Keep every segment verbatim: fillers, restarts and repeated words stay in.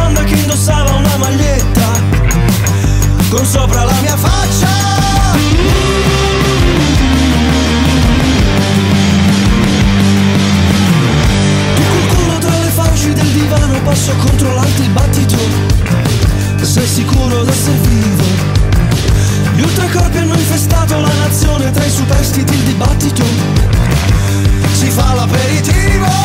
bionda che indossava una maglietta con sopra la mia faccia. Tu col culo tra le fauci del divano, passo a controllarti il battito. Sei sicuro d'esser vivo? Gli ultracorpi hanno infestato la nazione, tra i superstiti il dibattito. Si fa l'aperitivo.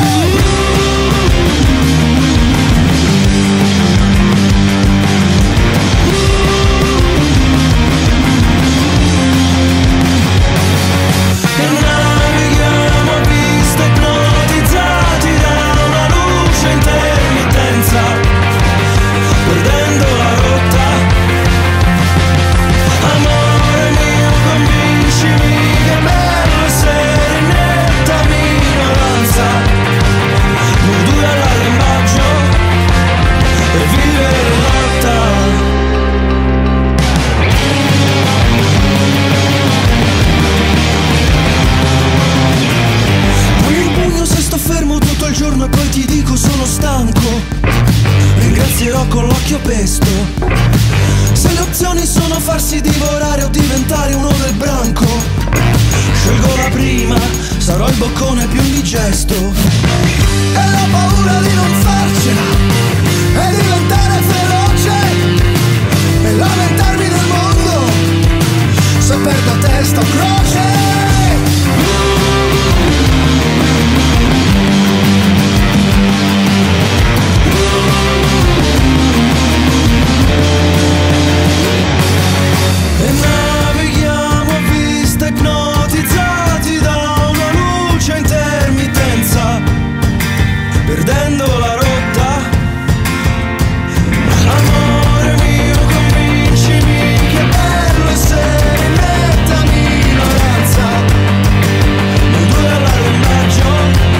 E poi ti dico sono stanco, ringrazierò con l'occhio pesto. Se le opzioni sono farsi divorare o diventare uno del branco, scelgo la prima, sarò il boccone più indigesto. E la paura di non farcela, e diventare feroce, e lamentarmi del mondo, se perdo testa o croce. E navighiamo a vista ipnotizzati da una luce a intermittenza, perdendo la rotta. Amore mio, convincimi che è bello essere in netta minoranza, noi due all'arrembaggio.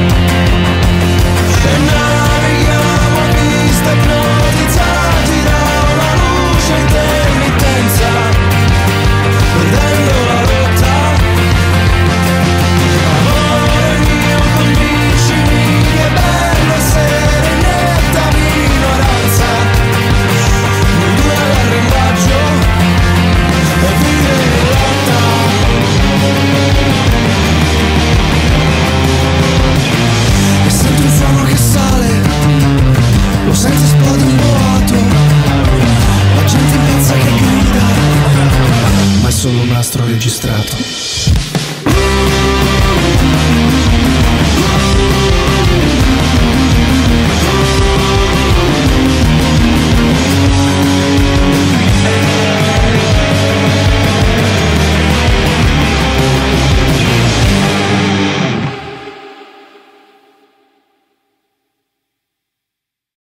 E navighiamo a vista ipnotizzati da una luce a intermittenza, perdendo la rotta. Amore mio, convincimi che è bello essere in netta minoranza, noi due all'arrembaggio e vivere in lotta. E sento il suono che sale, lo sento esplode un boato, la gente in piazza che grida, ma è solo un nastro registrato.